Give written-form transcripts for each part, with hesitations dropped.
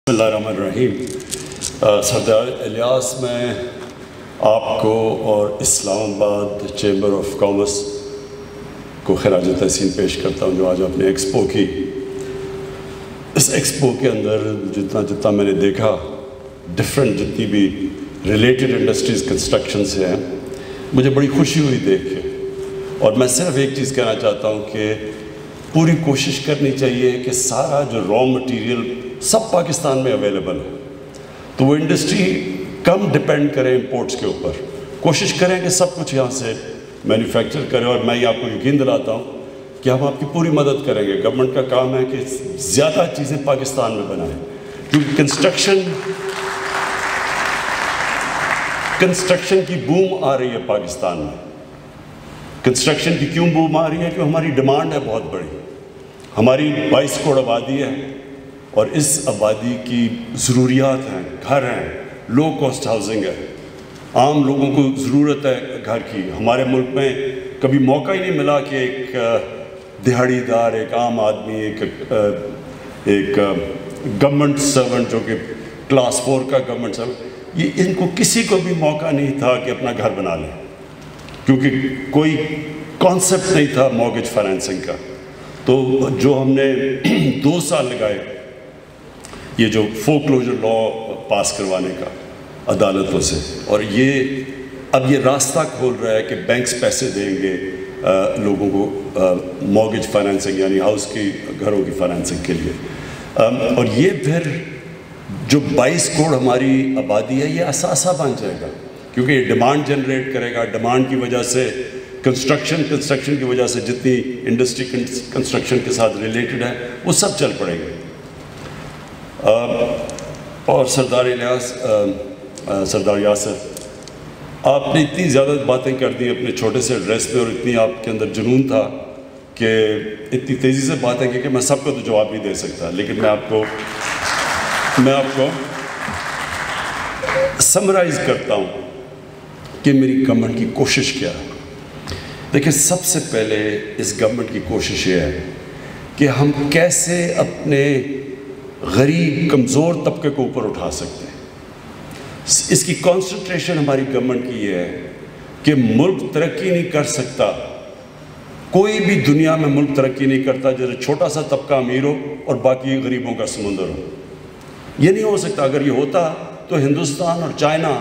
بسم اللہ الرحمن الرحیم۔ سردار الیاس، میں آپ کو اور اسلام آباد چیمبر آف کامرس کو خراج تحسین پیش کرتا ہوں جو آج آپ نے ایکسپو کی۔ اس ایکسپو کے اندر جتنا میں نے دیکھا، ڈفرینٹ جتنی بھی ریلیٹڈ انڈسٹریز کنسٹرکشن سے ہیں، مجھے بڑی خوشی ہوئی دیکھ کے۔ اور میں صرف ایک چیز کہنا چاہتا ہوں کہ پوری کوشش کرنی چاہیے کہ سارا جو را مٹیریل سب پاکستان میں اویلیبل ہے، تو وہ انڈسٹری کم ڈپینڈ کرے امپورٹس کے اوپر، کوشش کریں کہ سب کچھ یہاں سے مینوفیکچر کریں۔ اور میں یہ آپ کو یقین دلاتا ہوں کہ ہم آپ کی پوری مدد کریں گے۔ گورنمنٹ کا کام ہے کہ زیادہ چیزیں پاکستان میں بنائیں، کیونکہ کنسٹرکشن کی بوم آ رہی ہے پاکستان میں۔ کنسٹرکشن کی کیوں بوم آ رہی ہے؟ کہ ہماری ڈیمانڈ ہے بہت بڑی، ہماری 22 کروڑ آبادی ہے، اور اس آبادی کی ضروریات ہیں، گھر ہیں، لو کاسٹ ہاؤسنگ ہے، عام لوگوں کو ضرورت ہے گھر کی۔ ہمارے ملک میں کبھی موقع ہی نہیں ملا کہ ایک دہاڑی دار، ایک عام آدمی، ایک گورنمنٹ سرونٹ جو کہ کلاس 4 کا گورنمنٹ سرونٹ، یہ ان کو کسی کو بھی موقع نہیں تھا کہ اپنا گھر بنا لیں، کیونکہ کوئی کانسیپٹ نہیں تھا مورگیج فائنینسنگ کا۔ تو جو ہم نے 2 سال لگائے یہ جو فور کلوجر لا پاس کروانے کا عدالتوں سے، اور اب یہ راستہ کھول رہا ہے کہ بینکس پیسے دیں گے لوگوں کو مورگیج فائنینسنگ، یعنی ہاؤس کی، گھروں کی فائنینسنگ کے لیے۔ اور یہ پھر جو 22 کروڑ ہماری آبادی ہے، یہ اثاثہ بن جائے گا، کیونکہ یہ ڈیمانڈ جنریٹ کرے گا۔ ڈیمانڈ کی وجہ سے کنسٹرکشن کی وجہ سے جتنی انڈسٹری کنسٹرکشن کے ساتھ ریلیٹڈ ہے وہ سب چل پڑے گا۔ اور سردار یاسر، آپ نے اتنی زیادہ باتیں کر دی اپنے چھوٹے سے ایڈریس پہ، اور اتنی آپ کے اندر جنون تھا کہ اتنی تیزی سے باتیں کی کہ میں سب کو تو جواب نہیں دے سکتا، لیکن میں آپ کو سمرائز کرتا ہوں کہ میری گورنمنٹ کی کوشش کیا ہے۔ دیکھیں، سب سے پہلے اس گورنمنٹ کی کوشش یہ ہے کہ ہم کیسے اپنے غریب کمزور طبقے کو اوپر اٹھا سکتے ہیں۔ اس کی کانسنٹریشن ہماری گورنمنٹ کی یہ ہے کہ ملک ترقی نہیں کر سکتا، کوئی بھی دنیا میں ملک ترقی نہیں کرتا جیسے چھوٹا سا طبقہ امیر ہو اور باقی غریبوں کا سمندر ہو۔ یہ نہیں ہو سکتا۔ اگر یہ ہوتا تو ہندوستان اور چائنا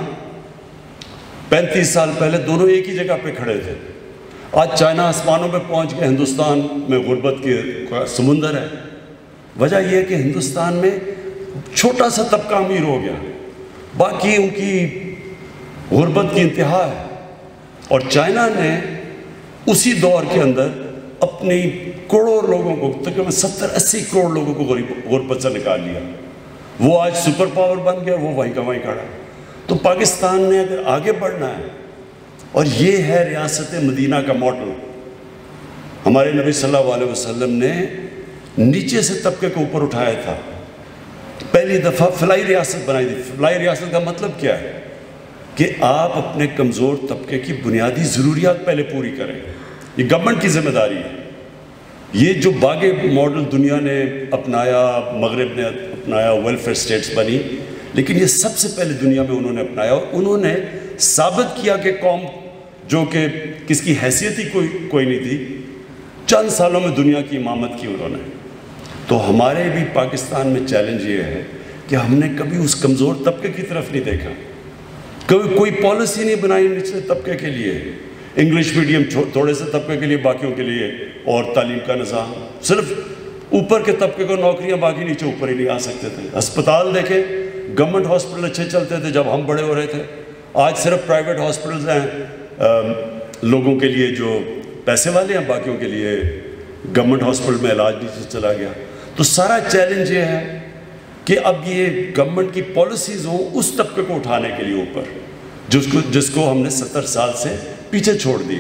35 سال پہلے دونوں ایک ہی جگہ پہ کھڑے تھے۔ آج چائنا آسمانوں پہ پہنچ گئے، ہندوستان میں غربت کے سمندر ہے۔ وجہ یہ ہے کہ ہندوستان میں چھوٹا سا طبقہ امیر ہو گیا، باقی ان کی غربت کی انتہا ہے۔ اور چائنا نے اسی دور کے اندر اپنی کروڑوں لوگوں کو، تقریباً 70-80 کروڑ لوگوں کو غربت سے نکال لیا۔ وہ آج سپر پاور بن گیا، وہ وہیں کا وہیں کھڑا ہے۔ تو پاکستان نے اگر آگے بڑھنا ہے، اور یہ ہے ریاست مدینہ کا ماڈل، ہمارے نبی صلی اللہ علیہ وسلم نے نیچے سے طبقے کو اوپر اٹھایا تھا، پہلی دفعہ فلاحی ریاست بنائی تھی۔ فلاحی ریاست کا مطلب کیا ہے؟ کہ آپ اپنے کمزور طبقے کی بنیادی ضروریات پہلے پوری کریں۔ یہ گورنمنٹ کی ذمہ داری ہے۔ یہ جو باغی ماڈل دنیا نے اپنایا، مغرب نے اپنایا، ویلفیئر سٹیٹس بنی، لیکن یہ سب سے پہلے دنیا میں انہوں نے اپنایا، اور انہوں نے ثابت کیا کہ قوم جو کہ کس کی حیثیت ہی کوئی نہیں تھی، چند سالوں میں دنیا کی امامت کی انہوں نے۔ تو ہمارے بھی پاکستان میں چیلنج یہ ہے کہ ہم نے کبھی اس کمزور طبقے کی طرف نہیں دیکھا، کبھی کوئی پالیسی نہیں بنائی نچلے طبقے کے لیے، انگلش میڈیم تھوڑے سے طبقے کے لیے، باقیوں کے لیے، اور تعلیم کا نظام صرف اوپر کے طبقے کو نوکریاں، باقی نیچے اوپر ہی نہیں آ سکتے تھے۔ اسپتال دیکھیں، گورنمنٹ ہاسپٹل اچھے چلتے تھے جب ہم بڑے ہو رہے تھے، آج صرف پرائیویٹ ہاسپٹلز ہیں لوگوں کے لیے جو پیسے والے ہیں، باقیوں کے لیے گورنمنٹ ہاسپٹل میں علاج نہیں چلا گیا۔ تو سارا چیلنج یہ ہے کہ اب یہ گورنمنٹ کی پالیسیز ہوں اس طبقے کو اٹھانے کے لیے اوپر، جس کو ہم نے 70 سال سے پیچھے چھوڑ دیا۔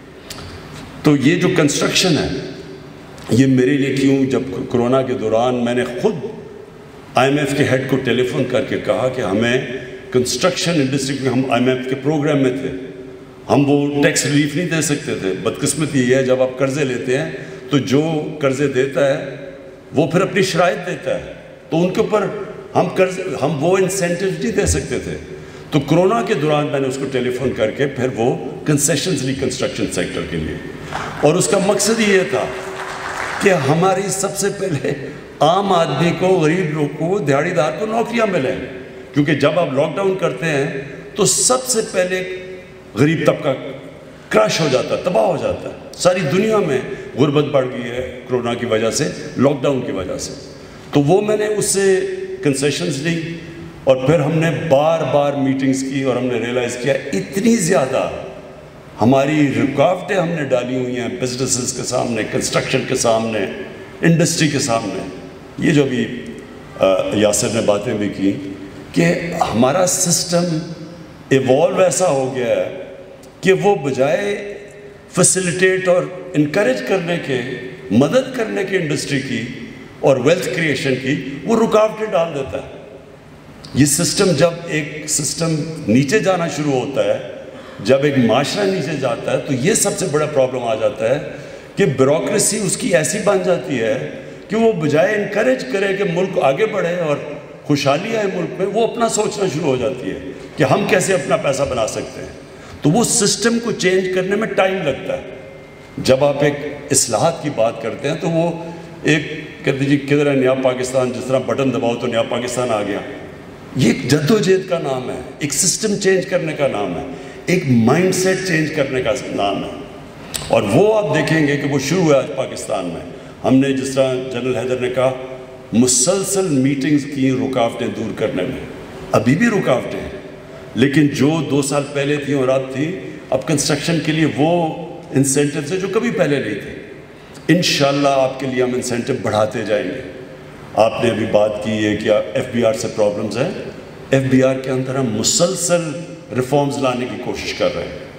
تو یہ جو کنسٹرکشن ہے، یہ میرے لیے کیوں، جب کرونا کے دوران میں نے خود IMF کے ہیڈ کو ٹیلی فون کر کے کہا کہ ہمیں کنسٹرکشن انڈسٹری میں، ہم IMF کے پروگرام میں تھے، ہم وہ ٹیکس ریلیف نہیں دے سکتے تھے۔ بدقسمتی یہ ہے جب آپ قرضے لیتے ہیں تو جو قرضے دیتا ہے وہ پھر اپنی شرائط دیتا ہے، تو ان کے اوپر ہم وہ انسینٹیو نہیں دے سکتے تھے. تو کرونا کے دوران میں نے اس کو ٹیلی فون کر کے پھر وہ کنسیشنز لی کنسٹرکشن سیکٹر کے لیے, اور اس کا مقصد یہ تھا کہ ہماری سب سے پہلے عام آدمی کو, غریب لوگ کو, دیہڑی دار کو نوکریاں ملیں, کیونکہ جب آپ لاک ڈاؤن کرتے ہیں تو سب سے پہلے غریب طبقہ کرش ہو جاتا ہے, تباہ ہو جاتا ہے. ساری دنیا میں غربت بڑھ گئی ہے کرونا کی وجہ سے, لاک ڈاؤن کی وجہ سے. تو وہ میں نے اس سے کنسیشنز لی, اور پھر ہم نے بار بار میٹنگز کی, اور ہم نے ریئلائز کیا اتنی زیادہ ہماری رکاوٹیں ہم نے ڈالی ہوئی ہیں بزنسز کے سامنے, کنسٹرکشن کے سامنے, انڈسٹری کے سامنے. یہ جو بھی یاسر نے باتیں بھی کی کہ ہمارا سسٹم ایوالو ایسا ہو گیا ہے کہ وہ بجائے فیسیلیٹیٹ اور انکریج کرنے کے, مدد کرنے کے انڈسٹری کی اور ویلتھ کریشن کی, وہ رکاوٹیں ڈال دیتا ہے. یہ سسٹم, جب ایک سسٹم نیچے جانا شروع ہوتا ہے, جب ایک معاشرہ نیچے جاتا ہے, تو یہ سب سے بڑا پرابلم آ جاتا ہے کہ بیوروکریسی اس کی ایسی بن جاتی ہے کہ وہ بجائے انکریج کرے کہ ملک آگے بڑھے اور خوشحالی آئے ملک میں, وہ اپنا سوچنا شروع ہو جاتی ہے کہ ہم کیسے اپنا پیسہ بنا سکتے ہیں. تو وہ سسٹم کو چینج کرنے میں ٹائم لگتا ہے. جب آپ ایک اصلاحات کی بات کرتے ہیں تو وہ ایک کہتے جی کدھر ہے نیا پاکستان, جس طرح بٹن دباؤ تو نیا پاکستان آ گیا. یہ ایک جد و جہد کا نام ہے, ایک سسٹم چینج کرنے کا نام ہے, ایک مائنڈ سیٹ چینج کرنے کا نام ہے. اور وہ آپ دیکھیں گے کہ وہ شروع ہوا آج پاکستان میں. ہم نے جس طرح جنرل حیدر نے کہا مسلسل میٹنگز کی رکاوٹیں دور کرنے میں, ابھی بھی رکاوٹیں ہیں, لیکن جو 2 سال پہلے تھیں اور اب تھی, اب کنسٹرکشن کے لیے وہ انسینٹیوز ہیں جو کبھی پہلے نہیں تھے. انشاءاللہ آپ کے لیے ہم انسینٹیو بڑھاتے جائیں گے. آپ نے ابھی بات کی ہے کہ ایف بی آر سے پرابلمز ہیں. ایف بی آر کے اندر ہم مسلسل ریفارمز لانے کی کوشش کر رہے ہیں.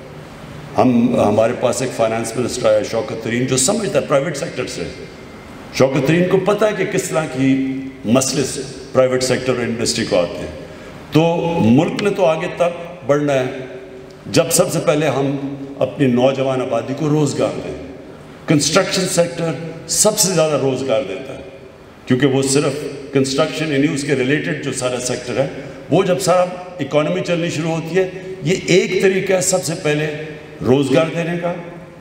ہمارے پاس ایک فائنانس منسٹر آیا شوکت ترین, جو سمجھتا ہے پرائیویٹ سیکٹر سے. شوکت ترین کو پتہ ہے کہ کس طرح کی مسئلے سے پرائیویٹ سیکٹر اور انڈسٹری کو آتے ہیں. تو ملک نے تو آگے تک بڑھنا ہے جب سب سے پہلے ہم اپنی نوجوان آبادی کو روزگار دیں. کنسٹرکشن سیکٹر سب سے زیادہ روزگار دیتا ہے, کیونکہ وہ صرف کنسٹرکشن یعنی اس کے ریلیٹڈ جو سارا سیکٹر ہے, وہ جب سارا اکانومی چلنی شروع ہوتی ہے, یہ ایک طریقہ ہے سب سے پہلے روزگار دینے کا,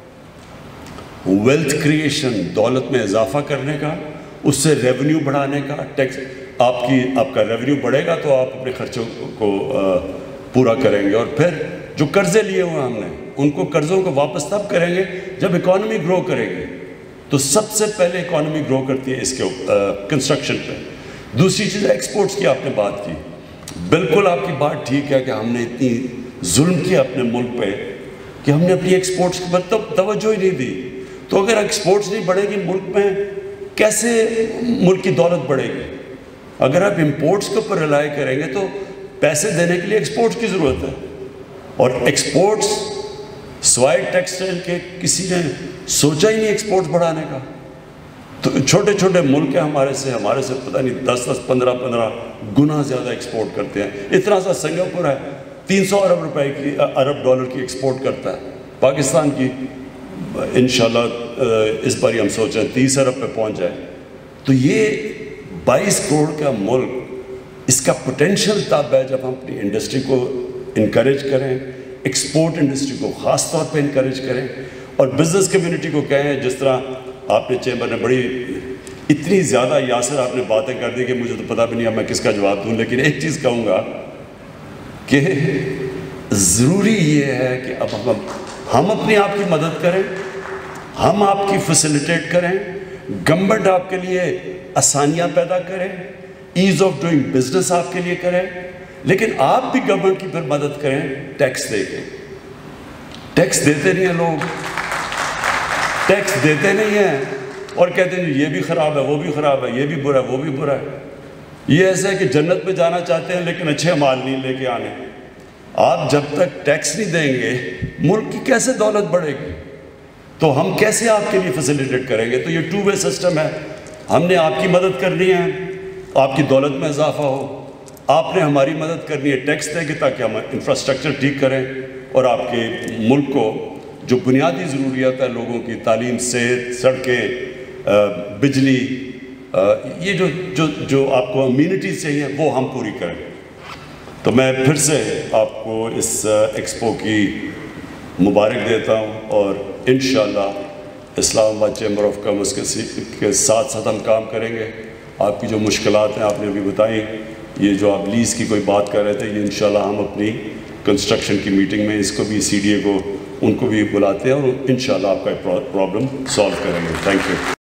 ویلتھ کریشن, دولت میں اضافہ کرنے کا, اس سے ریونیو بڑھانے کا. ٹیکس آپ کا ریونیو بڑھے گا تو آپ اپنے خرچوں کو پورا کریں گے, اور پھر جو قرضے لیے ہوئے ہم نے ان کو قرضوں کو واپس تب کریں گے جب اکانومی گرو کرے گی. تو سب سے پہلے اکانومی گرو کرتی ہے اس کے کنسٹرکشن پہ. دوسری چیز ایکسپورٹس کی آپ نے بات کی, بالکل آپ کی بات ٹھیک ہے کہ ہم نے اتنی ظلم کیا اپنے ملک پہ کہ ہم نے اپنی ایکسپورٹس کی توجہ ہی نہیں دی. تو اگر ایکسپورٹس نہیں بڑھے گی ملک میں, کیسے ملک کی دولت بڑھے گی؟ اگر آپ امپورٹس کے اوپر ریلائی کریں گے تو پیسے دینے کے لیے ایکسپورٹس کی ضرورت ہے, اور ایکسپورٹس سوائے ٹیکسٹائل کے کسی نے سوچا ہی نہیں ایکسپورٹس بڑھانے کا. تو چھوٹے چھوٹے ملک ہیں ہمارے سے پتہ نہیں 10 15 گنا زیادہ ایکسپورٹ کرتے ہیں. اتنا سا سنگاپور ہے 300 ارب روپے کی ارب ڈالر کی ایکسپورٹ کرتا ہے. پاکستان کی انشاءاللہ اس بار ہم سوچ رہے ہیں 30 ارب پہ پہنچ جائے. تو یہ 22 کروڑ کا ملک, اس کا پوٹینشیل تب ہے جب ہم اپنی انڈسٹری کو انکریج کریں, ایکسپورٹ انڈسٹری کو خاص طور پہ انکریج کریں, اور بزنس کمیونٹی کو کہیں. جس طرح آپ نے چیمبر نے بڑی اتنی زیادہ یاسر آپ نے باتیں کر دی کہ مجھے تو پتہ بھی نہیں اب میں کس کا جواب دوں, لیکن ایک چیز کہوں گا کہ ضروری یہ ہے کہ اب ہم اپنے آپ کی مدد کریں, ہم آپ کی فیسیلیٹیٹ کریں, گورنمنٹ آپ کے لیے آسانیاں پیدا کریں, ایز آف ڈوئنگ بزنس آپ کے لیے کریں, لیکن آپ بھی گورنمنٹ کی پھر مدد کریں ٹیکس دے کے. ٹیکس دیتے نہیں ہیں لوگ, ٹیکس دیتے نہیں ہیں اور کہتے ہیں یہ بھی خراب ہے, وہ بھی خراب ہے, یہ بھی برا ہے, وہ بھی برا ہے. یہ ایسا ہے کہ جنت میں جانا چاہتے ہیں لیکن اچھے مال نہیں لے کے آنے. آپ جب تک ٹیکس نہیں دیں گے ملک کی کیسے دولت بڑھے گی؟ تو ہم کیسے آپ کے لیے فیسیلیٹیٹ کریں گے؟ تو یہ 2 وے سسٹم ہے. ہم نے آپ کی مدد کرنی ہے, آپ کی دولت میں اضافہ ہو, آپ نے ہماری مدد کرنی ہے ٹیکس دے کے تاکہ ہم انفراسٹرکچر ٹھیک کریں, اور آپ کے ملک کو جو بنیادی ضروریات ہے لوگوں کی, تعلیم, صحت, سڑکیں, بجلی, یہ جو آپ کو امیونٹیز چاہیے وہ ہم پوری کریں. تو میں پھر سے آپ کو اس ایکسپو کی مبارک دیتا ہوں اور انشاءاللہ اسلام آباد چیمبر آف کامرس کے ساتھ ساتھ ہم کام کریں گے. آپ کی جو مشکلات ہیں آپ نے ابھی بتائیں, یہ جو آپ لیز کی کوئی بات کر رہے تھے, یہ انشاءاللہ ہم اپنی کنسٹرکشن کی میٹنگ میں اس کو بھی CDA کو ان کو بھی بلاتے ہیں اور انشاءاللہ آپ کا پرابلم سالو کریں گے. Thank you.